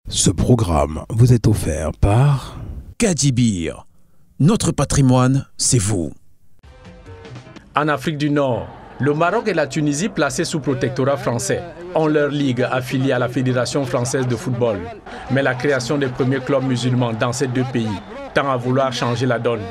Ce programme vous est offert par Kadibir. Notre patrimoine, c'est vous. En Afrique du Nord, le Maroc et la Tunisie, placés sous protectorat français, ont leur ligue affiliée à la Fédération française de football. Mais la création des premiers clubs musulmans dans ces deux pays tend à vouloir changer la donne.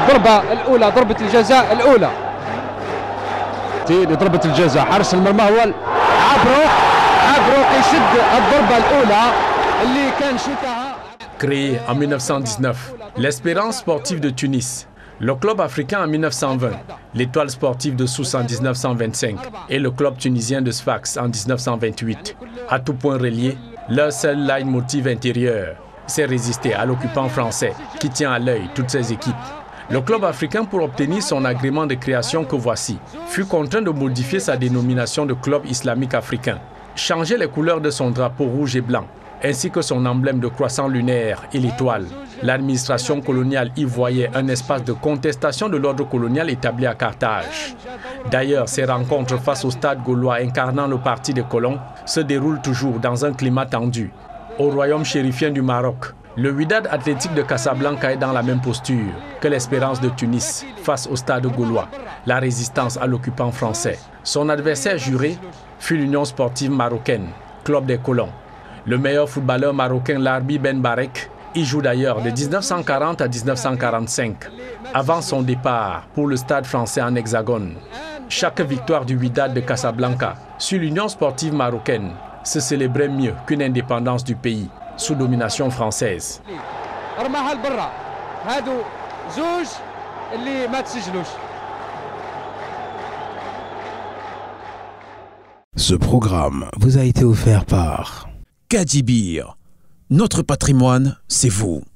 Créé en 1919, l'Espérance sportive de Tunis, le club africain en 1920, l'étoile sportive de Sousse en 1925 et le club tunisien de Sfax en 1928. À tout point relié, leur seul leitmotiv intérieur, c'est résister à l'occupant français qui tient à l'œil toutes ses équipes. Le club africain, pour obtenir son agrément de création que voici, fut contraint de modifier sa dénomination de club islamique africain, changer les couleurs de son drapeau rouge et blanc, ainsi que son emblème de croissant lunaire et l'étoile. L'administration coloniale y voyait un espace de contestation de l'ordre colonial établi à Carthage. D'ailleurs, ces rencontres face au stade gaulois incarnant le parti des colons se déroulent toujours dans un climat tendu. Au royaume chérifien du Maroc, le Wydad Athlétique de Casablanca est dans la même posture que l'Espérance de Tunis face au stade gaulois, la résistance à l'occupant français. Son adversaire juré fut l'Union sportive marocaine, club des colons. Le meilleur footballeur marocain Larbi Ben Barek y joue d'ailleurs de 1940 à 1945, avant son départ pour le stade français en Hexagone. Chaque victoire du Wydad de Casablanca sur l'Union sportive marocaine se célébrait mieux qu'une indépendance du pays sous domination française. Ce programme vous a été offert par Kadibir. Notre patrimoine, c'est vous.